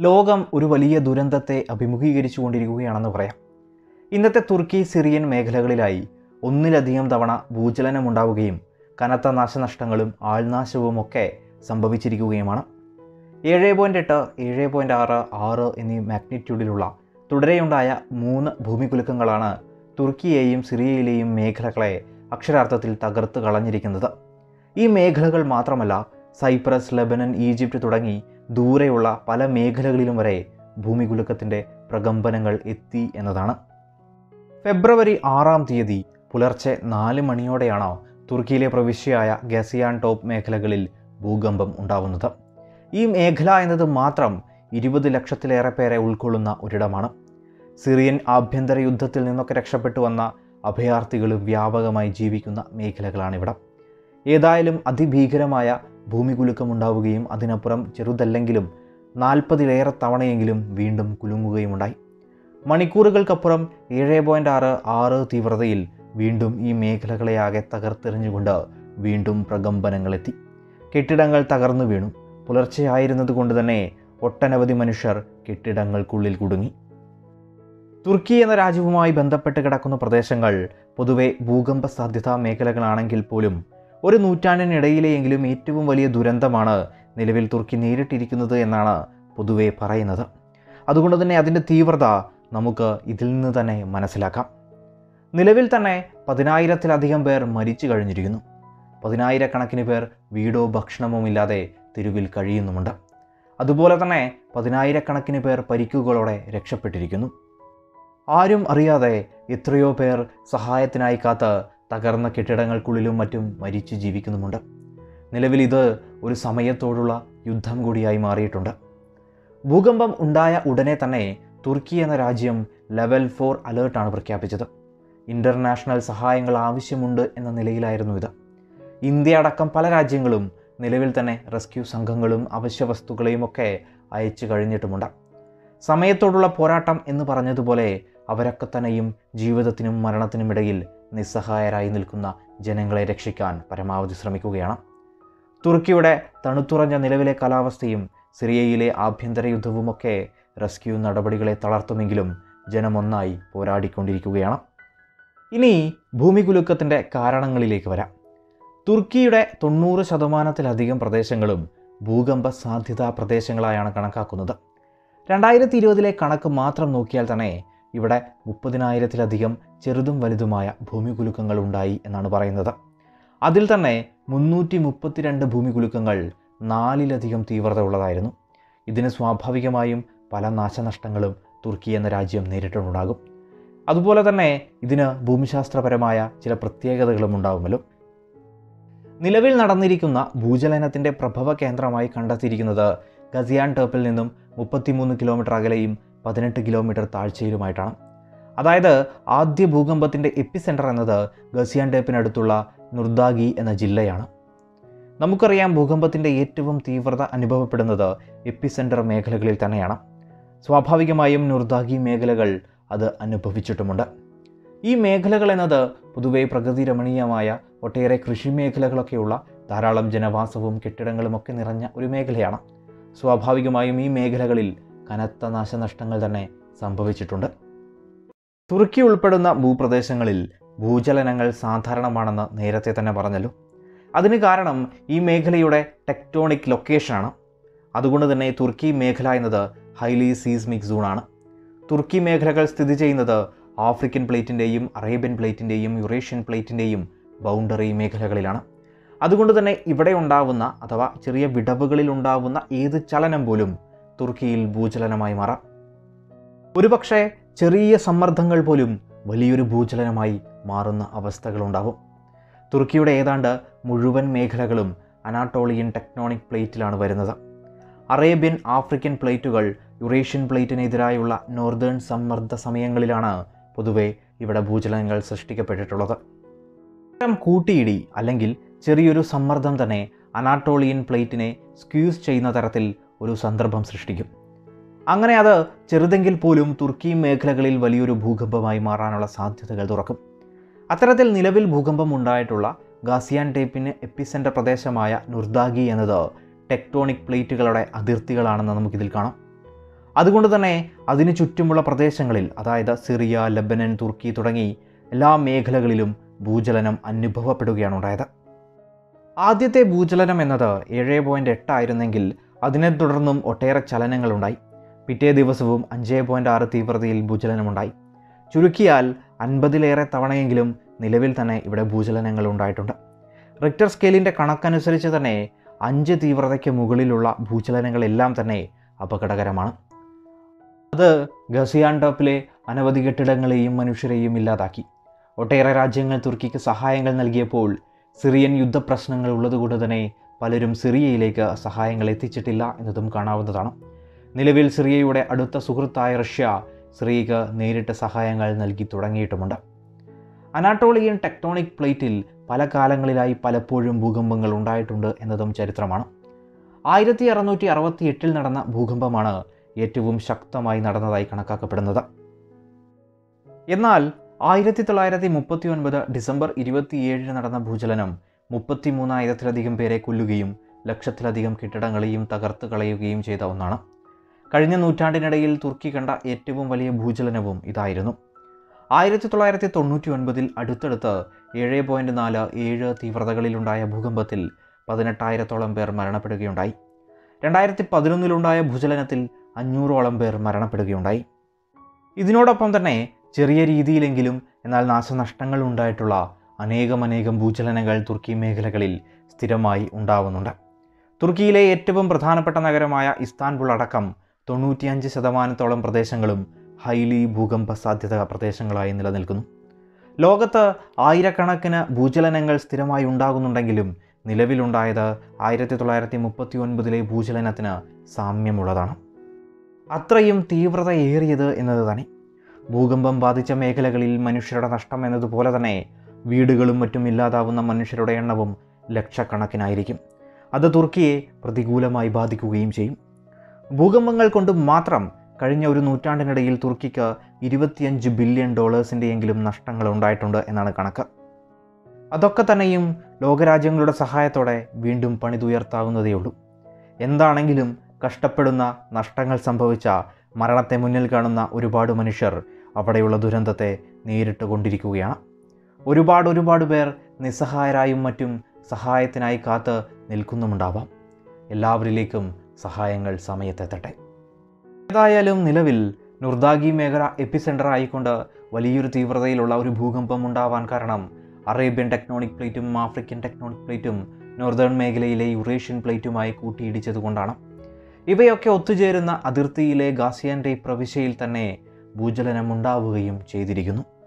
ലോകം ഒരു വലിയ ദുരന്തത്തെ അഭിമുഖീകരിച്ചുകൊണ്ടിരിക്കുകയാണെന്ന് പറയാം. ഇന്നത്തെ തുർക്കി സിറിയൻ മേഖലകളിലായി ഒന്നിലധികം തവണ ഭൂചലനമുണ്ടാവുകയും കനത്ത നാശനഷ്ടങ്ങളും ആൾനാശവുമൊക്കെ സംഭവിച്ചിരിക്കുകയുമാണ്. 7.8, 7.6, 6 എന്നീ മാഗ്നിറ്റ്യൂഡിലുള്ള തുടരെയുണ്ടായ 3 ഭൂമികുലുക്കങ്ങളാണ് തുർക്കിയെയും സിറിയയിലെയും മേഖലകളെ അക്ഷരാർത്ഥത്തിൽ തകർത്ത് കളഞ്ഞിരിക്കുന്നത്. ഈ മേഖലകൾ മാത്രമല്ല, സൈപ്രസ്, ലെബനൻ, ഈജിപ്റ്റ് തുടങ്ങി ദൂരെയുള്ള പല മേഖലകളിലും വരെ ഭൂമികുലുക്കത്തിൻ്റെ പ്രകമ്പനങ്ങൾ എത്തി എന്നതാണ്. ഫെബ്രുവരി 6 പുലർച്ചെ 4 മണിയോടെയാണ് തുർക്കിയിലെ പ്രവിശ്യയായ ഗസിയാൻടോപ്പ് മേഖലകളിൽ ഭൂകമ്പം ഉണ്ടാവുന്നത്. ഈ മേഖല എന്നത് മാത്രം 20 ലക്ഷത്തിലേറെ പേരെ ഉൾക്കൊള്ളുന്ന ഒരിടമാണ്. സിറിയൻ ആഭ്യന്തര യുദ്ധത്തിൽ നിന്നൊക്കെ രക്ഷപ്പെട്ടു വന്ന അഭയാർത്ഥികളും വ്യാപകമായി ജീവിക്കുന്ന മേഖലകളാണിവിടം. ഏതായാലും അതിഭീകരമായ ഭൂമികുലുക്കമുണ്ടാവുകയും അതിനപ്പുറം ചെറുതല്ലെങ്കിലും 40-ലേറെ തവണയെങ്കിലും വീണ്ടും കുലുങ്ങുകയുമുണ്ടായി. മണിക്കൂറുകൾക്കപ്പുറം 7.6, 6 തീവ്രതയിൽ വീണ്ടും ഈ മേഖലകളെയാകെ തകർത്തെറിഞ്ഞുകൊണ്ട് വീണ്ടും പ്രകമ്പനങ്ങളെത്തി. കെട്ടിടങ്ങൾ തകർന്നു വീണു. പുലർച്ചെയായിരുന്നത് തന്നെ ഒട്ടനവധി മനുഷ്യർ കെട്ടിടങ്ങൾക്കുള്ളിൽ കുടുങ്ങി. തുർക്കി എന്ന രാജ്യവുമായി ബന്ധപ്പെട്ട് കിടക്കുന്ന പ്രദേശങ്ങൾ പൊതുവെ ഭൂകമ്പ സാധ്യതാ മേഖലകളാണെങ്കിൽ പോലും ഒരു നൂറ്റാണ്ടിനിടയിലെയെങ്കിലും ഏറ്റവും വലിയ ദുരന്തമാണ് നിലവിൽ തുർക്കി നേരിട്ടിരിക്കുന്നത് എന്നാണ് പൊതുവെ പറയുന്നത്. അതുകൊണ്ട് തന്നെ അതിൻ്റെ തീവ്രത നമുക്ക് ഇതിൽ നിന്ന് തന്നെ മനസ്സിലാക്കാം. നിലവിൽ തന്നെ 10,000-ത്തിലധികം പേർ മരിച്ചു കഴിഞ്ഞിരിക്കുന്നു. 10,000-കണക്കിന് പേർ വീടോ ഭക്ഷണമോ ഇല്ലാതെ തെരുവിൽ കഴിയുന്നുമുണ്ട്. അതുപോലെ തന്നെ 10,000-കണക്കിന് പേർ പരിക്കുകളോടെ രക്ഷപ്പെട്ടിരിക്കുന്നു. ആരും അറിയാതെ എത്രയോ പേർ സഹായത്തിനായി കാത്ത് തകർന്ന കെട്ടിടങ്ങൾക്കുള്ളിലും മറ്റും മരിച്ചു ജീവിക്കുന്നുമുണ്ട്. നിലവിൽ ഇത് ഒരു സമയത്തോടുള്ള യുദ്ധം കൂടിയായി മാറിയിട്ടുണ്ട്. ഭൂകമ്പം ഉണ്ടായ ഉടനെ തന്നെ തുർക്കി എന്ന രാജ്യം ലെവൽ 4 അലേർട്ടാണ് പ്രഖ്യാപിച്ചത്. ഇൻ്റർനാഷണൽ സഹായങ്ങൾ ആവശ്യമുണ്ട് എന്ന നിലയിലായിരുന്നു ഇത്. ഇന്ത്യ അടക്കം പല രാജ്യങ്ങളും നിലവിൽ തന്നെ റെസ്ക്യൂ സംഘങ്ങളും അവശ്യ വസ്തുക്കളെയും ഒക്കെ അയച്ചു കഴിഞ്ഞിട്ടുമുണ്ട്. സമയത്തോടുള്ള പോരാട്ടം എന്ന് പറഞ്ഞതുപോലെ അവരൊക്കെ തന്നെയും ജീവിതത്തിനും മരണത്തിനുമിടയിൽ നിസ്സഹായരായി നിൽക്കുന്ന ജനങ്ങളെ രക്ഷിക്കാൻ പരമാവധി ശ്രമിക്കുകയാണ്. തുർക്കിയുടെ തണുത്തുറഞ്ഞ നിലവിലെ കാലാവസ്ഥയും സിറിയയിലെ ആഭ്യന്തര യുദ്ധവുമൊക്കെ റെസ്ക്യൂ നടപടികളെ തളർത്തുമെങ്കിലും ജനമൊന്നായി പോരാടിക്കൊണ്ടിരിക്കുകയാണ്. ഇനി ഭൂമികുലുക്കത്തിൻ്റെ കാരണങ്ങളിലേക്ക് വരാം. തുർക്കിയുടെ 90%-ലധികം പ്രദേശങ്ങളും ഭൂകമ്പ സാധ്യതാ പ്രദേശങ്ങളായാണ് കണക്കാക്കുന്നത്. 2020 കണക്ക് മാത്രം നോക്കിയാൽ തന്നെ ഇവിടെ 30,000-ത്തിലധികം ചെറുതും വലുതുമായ ഭൂമികുലുക്കങ്ങൾ ഉണ്ടായി എന്നാണ് പറയുന്നത്. അതിൽ തന്നെ 332 ഭൂമികുലുക്കങ്ങൾ 4-ലധികം തീവ്രത ഉള്ളതായിരുന്നു. ഇതിന് സ്വാഭാവികമായും പല നാശനഷ്ടങ്ങളും തുർക്കി എന്ന രാജ്യം നേരിട്ടുണ്ടാകും. അതുപോലെ തന്നെ ഇതിന് ഭൂമിശാസ്ത്രപരമായ ചില പ്രത്യേകതകളും ഉണ്ടാകുമല്ലോ. നിലവിൽ നടന്നിരിക്കുന്ന ഭൂചലനത്തിൻ്റെ പ്രഭവ കേന്ദ്രമായി കണ്ടെത്തിയിരിക്കുന്നത് ഗസിയാൻടോപ്പിൽ നിന്നും 33 കിലോമീറ്റർ അകലെയും 18 കിലോമീറ്റർ താഴ്ചയിലുമായിട്ടാണ്. അതായത് ആദ്യ ഭൂകമ്പത്തിൻ്റെ എപ്പിസെൻറ്റർ എന്നത് ഗസിയാൻടോപ്പിനടുത്തുള്ള നുർദാഗി എന്ന ജില്ലയാണ്. നമുക്കറിയാം, ഭൂകമ്പത്തിൻ്റെ ഏറ്റവും തീവ്രത അനുഭവപ്പെടുന്നത് എപ്പിസെൻറ്റർ മേഖലകളിൽ തന്നെയാണ്. സ്വാഭാവികമായും നുർദാഗി മേഖലകൾ അത് അനുഭവിച്ചിട്ടുമുണ്ട്. ഈ മേഖലകൾ എന്നത് പൊതുവെ പ്രകൃതി രമണീയമായ ഒട്ടേറെ കൃഷി മേഖലകളൊക്കെയുള്ള ധാരാളം ജനവാസവും കെട്ടിടങ്ങളുമൊക്കെ നിറഞ്ഞ ഒരു മേഖലയാണ്. സ്വാഭാവികമായും ഈ മേഖലകളിൽ കനത്ത നാശനഷ്ടങ്ങൾ തന്നെ സംഭവിച്ചിട്ടുണ്ട്. തുർക്കി ഉൾപ്പെടുന്ന ഭൂപ്രദേശങ്ങളിൽ ഭൂചലനങ്ങൾ സാധാരണമാണെന്ന് നേരത്തെ തന്നെ പറഞ്ഞല്ലോ. അതിന് കാരണം ഈ മേഖലയുടെ ടെക്ടോണിക് ലൊക്കേഷനാണ്. അതുകൊണ്ട് തന്നെ തുർക്കി മേഖല എന്നത് ഹൈലി സീസ്മിക് സോണാണ്. തുർക്കി മേഖലകൾ സ്ഥിതി ചെയ്യുന്നത് ആഫ്രിക്കൻ പ്ലേറ്റിൻ്റെയും അറേബ്യൻ പ്ലേറ്റിൻ്റെയും യുറേഷ്യൻ പ്ലേറ്റിൻ്റെയും ബൗണ്ടറി മേഖലകളിലാണ്. അതുകൊണ്ട് തന്നെ ഇവിടെ ഉണ്ടാവുന്ന അഥവാ ചെറിയ വിടവുകളിൽ ഉണ്ടാവുന്ന ഏത് ചലനം പോലും തുർക്കിയിൽ ഭൂചലനമായി മാറാം. ഒരുപക്ഷെ ചെറിയ സമ്മർദ്ദങ്ങൾ പോലും വലിയൊരു ഭൂചലനമായി മാറുന്ന അവസ്ഥകളുണ്ടാവും. തുർക്കിയുടെ ഏതാണ്ട് മുഴുവൻ മേഖലകളും അനാട്ടോളിയൻ ടെക്ടോണിക് പ്ലേറ്റിലാണ് വരുന്നത്. അറേബ്യൻ, ആഫ്രിക്കൻ പ്ലേറ്റുകൾ യുറേഷ്യൻ പ്ലേറ്റിനെതിരായുള്ള നോർത്തേൺ സമ്മർദ്ദ സമയങ്ങളിലാണ് പൊതുവെ ഇവിടെ ഭൂചലനങ്ങൾ സൃഷ്ടിക്കപ്പെട്ടിട്ടുള്ളത്. ഇത്തരം കൂട്ടിയിടി അല്ലെങ്കിൽ ചെറിയൊരു സമ്മർദ്ദം തന്നെ അനാട്ടോളിയൻ പ്ലേറ്റിനെ സ്ക്യൂസ് ചെയ്യുന്ന തരത്തിൽ ഒരു സന്ദർഭം സൃഷ്ടിക്കും. അങ്ങനെ അത് ചെറുതെങ്കിൽ പോലും തുർക്കി മേഖലകളിൽ വലിയൊരു ഭൂകമ്പമായി മാറാനുള്ള സാധ്യതകൾ തുറക്കും. അത്തരത്തിൽ നിലവിൽ ഭൂകമ്പം ഉണ്ടായിട്ടുള്ള ഗാസിയാൻടേപ്പിന് എപ്പിസെൻറ്റർ പ്രദേശമായ നുർദാഗി എന്നത് ടെക്ടോണിക് പ്ലേറ്റുകളുടെ അതിർത്തികളാണെന്ന് നമുക്കിതിൽ കാണാം. അതുകൊണ്ട് തന്നെ അതിനു ചുറ്റുമുള്ള പ്രദേശങ്ങളിൽ, അതായത് സിറിയ, ലെബനൻ, തുർക്കി തുടങ്ങി എല്ലാ മേഖലകളിലും ഭൂചലനം അനുഭവപ്പെടുകയാണ് ഉണ്ടായത്. ആദ്യത്തെ ഭൂചലനം എന്നത് 7.8 ആയിരുന്നെങ്കിൽ അതിനെ തുടർന്നും ഒട്ടേറെ ചലനങ്ങളുണ്ടായി. പിറ്റേ ദിവസവും 5.6 തീവ്രതയിൽ ഭൂചലനമുണ്ടായി. ചുരുക്കിയാൽ 50-ലേറെ തവണയെങ്കിലും നിലവിൽ തന്നെ ഇവിടെ ഭൂചലനങ്ങൾ ഉണ്ടായിട്ടുണ്ട്. റിക്ടർ സ്കെയിലിൻ്റെ കണക്കനുസരിച്ച് തന്നെ 5 തീവ്രതയ്ക്ക് മുകളിലുള്ള ഭൂചലനങ്ങളെല്ലാം തന്നെ അപകടകരമാണ്. അത് ഗസിയാൻടെപ്പിലെ അനവധി കെട്ടിടങ്ങളെയും മനുഷ്യരെയും ഇല്ലാതാക്കി. ഒട്ടേറെ രാജ്യങ്ങൾ തുർക്കിക്ക് സഹായങ്ങൾ നൽകിയപ്പോൾ സിറിയൻ യുദ്ധപ്രശ്നങ്ങൾ ഉള്ളതുകൊണ്ട് തന്നെ പലരും സിറിയയിലേക്ക് സഹായങ്ങൾ എത്തിച്ചിട്ടില്ല എന്നതും കാണാവുന്നതാണ്. നിലവിൽ സിറിയയുടെ അടുത്ത സുഹൃത്തായ റഷ്യ സിറിയയ്ക്ക് നേരിട്ട് സഹായങ്ങൾ നൽകി തുടങ്ങിയിട്ടുമുണ്ട്. അനാട്ടോളിയൻ ടെക്ടോണിക് പ്ലേറ്റിൽ പല കാലങ്ങളിലായി പലപ്പോഴും ഭൂകമ്പങ്ങൾ ഉണ്ടായിട്ടുണ്ട് എന്നതും ചരിത്രമാണ്. 1668 നടന്ന ഭൂകമ്പമാണ് ഏറ്റവും ശക്തമായി നടന്നതായി കണക്കാക്കപ്പെടുന്നത്. എന്നാൽ 1939 ഡിസംബർ 27 നടന്ന ഭൂചലനം 33,000-ലധികം പേരെ കൊല്ലുകയും ലക്ഷത്തിലധികം കെട്ടിടങ്ങളെയും തകർത്ത് കളയുകയും ചെയ്ത ഒന്നാണ്. കഴിഞ്ഞ നൂറ്റാണ്ടിനിടയിൽ തുർക്കി കണ്ട ഏറ്റവും വലിയ ഭൂചലനവും ഇതായിരുന്നു. 1999 അടുത്തടുത്ത് 7.47 തീവ്രതകളിലുണ്ടായ ഭൂകമ്പത്തിൽ 18,000-ഓളം പേർ മരണപ്പെടുകയുണ്ടായി. 2011 ഭൂചലനത്തിൽ 500-ഓളം പേർ മരണപ്പെടുകയുണ്ടായി. ഇതിനോടൊപ്പം തന്നെ ചെറിയ രീതിയിലെങ്കിലും എന്നാൽ നാശനഷ്ടങ്ങൾ ഉണ്ടായിട്ടുള്ള അനേകം ഭൂചലനങ്ങൾ തുർക്കി മേഖലകളിൽ സ്ഥിരമായി ഉണ്ടാവുന്നുണ്ട്. തുർക്കിയിലെ ഏറ്റവും പ്രധാനപ്പെട്ട നഗരമായ ഇസ്താൻബുൾ അടക്കം 95% പ്രദേശങ്ങളും ഹൈലി ഭൂകമ്പ സാധ്യത പ്രദേശങ്ങളായി നിലനിൽക്കുന്നു. ലോകത്ത് ആയിരക്കണക്കിന് ഭൂചലനങ്ങൾ സ്ഥിരമായി ഉണ്ടാകുന്നുണ്ടെങ്കിലും നിലവിലുണ്ടായത് 1939 ഭൂചലനത്തിന് സാമ്യമുള്ളതാണ്. അത്രയും തീവ്രതയേറിയത് എന്നത് തന്നെ. ഭൂകമ്പം ബാധിച്ച മേഖലകളിൽ മനുഷ്യരുടെ നഷ്ടം എന്നതുപോലെ തന്നെ വീടുകളും മറ്റും ഇല്ലാതാവുന്ന മനുഷ്യരുടെ എണ്ണവും ലക്ഷക്കണക്കിനായിരിക്കും. അത് തുർക്കിയെ പ്രതികൂലമായി ബാധിക്കുകയും ചെയ്യും. ഭൂകമ്പങ്ങൾ കൊണ്ട് മാത്രം കഴിഞ്ഞ ഒരു നൂറ്റാണ്ടിനിടയിൽ തുർക്കിക്ക് $25 ബില്യൺ നഷ്ടങ്ങൾ ഉണ്ടായിട്ടുണ്ട് എന്നാണ് കണക്ക്. അതൊക്കെ തന്നെയും ലോകരാജ്യങ്ങളുടെ സഹായത്തോടെ വീണ്ടും പണിതുയർത്താവുന്നതേയുള്ളൂ. എന്താണെങ്കിലും കഷ്ടപ്പെടുന്ന, നഷ്ടങ്ങൾ സംഭവിച്ച, മരണത്തെ മുന്നിൽ കാണുന്ന ഒരുപാട് മനുഷ്യർ അവിടെയുള്ള ദുരന്തത്തെ നേരിട്ട് കൊണ്ടിരിക്കുകയാണ്. ഒരുപാട് പേർ നിസ്സഹായരായും മറ്റും സഹായത്തിനായി കാത്ത് നിൽക്കുന്നുമുണ്ടാവാം. എല്ലാവരിലേക്കും സഹായങ്ങൾ സമയത്തെത്തട്ടെ. ഏതായാലും നിലവിൽ നുർദാഗി മേഖല എപ്പിസെൻറ്റർ ആയിക്കൊണ്ട് വലിയൊരു തീവ്രതയിലുള്ള ഒരു ഭൂകമ്പം ഉണ്ടാവാൻ കാരണം അറേബ്യൻ ടെക്ടോണിക് പ്ലേറ്റും ആഫ്രിക്കൻ ടെക്ടോണിക് പ്ലേറ്റും നോർത്തേൺ മേഖലയിലെ യുറേഷ്യൻ പ്ലേറ്റുമായി കൂട്ടിയിടിച്ചതുകൊണ്ടാണ്. ഇവയൊക്കെ ഒത്തുചേരുന്ന അതിർത്തിയിലെ ഗാസിയാൻടെപ്പ് പ്രവിശ്യയിൽ തന്നെ ഭൂചലനം ഉണ്ടാവുകയും ചെയ്തിരിക്കുന്നു.